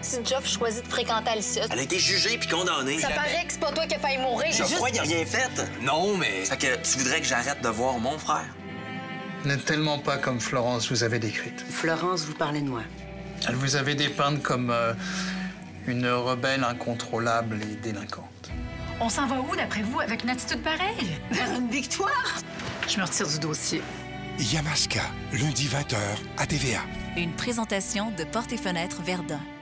Si Geoff choisit de fréquenter Alicia, Elle a été jugée puis condamnée. ça paraît que c'est pas toi qui as failli mourir. Geoffroy, il a rien fait. Non, mais... Fait que tu voudrais que j'arrête de voir mon frère? Vous n'êtes tellement pas comme Florence vous avez décrite. Florence, vous parlez de moi. Elle vous avait dépeinte comme une rebelle incontrôlable et délinquante. On s'en va où, d'après vous, avec une attitude pareille? Vers une victoire? Je me retire du dossier. Yamaska, lundi 20h à TVA. Une présentation de Portes et Fenêtres Verdun.